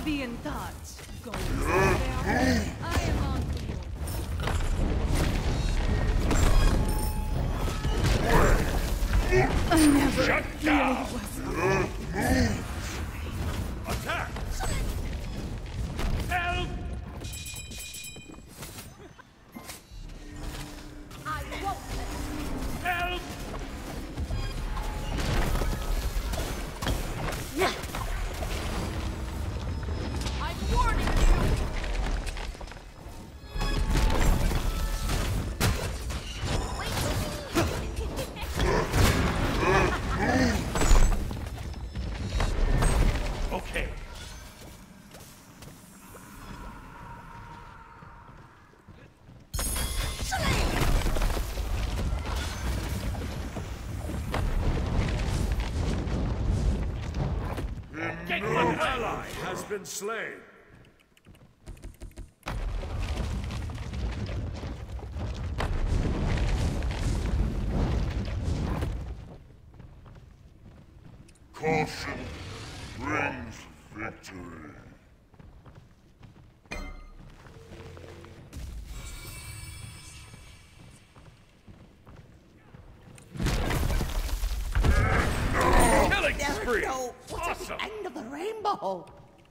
I'll be in touch. Go. I am on the move. I never Shut really down. was. Attack! Help! I won't let Help! I'm warning you! Okay. An ally has been slain. Caution brings victory. Killing spree! What's at Awesome! the end of the rainbow?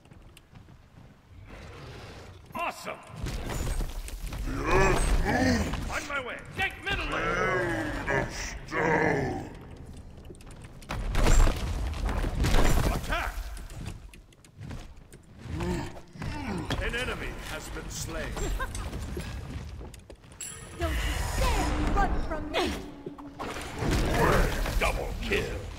Awesome! The earth moves. On my way! Take middle lane! Build of stone. Attack! An enemy has been slain. Don't you dare run from me! Double kill!